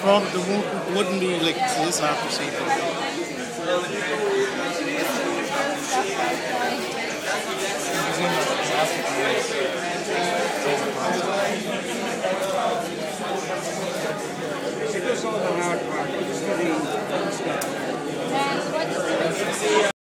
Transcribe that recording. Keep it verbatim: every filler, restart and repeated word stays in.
probably there won't, wouldn't be like this after season. Museum of Plastic Waste.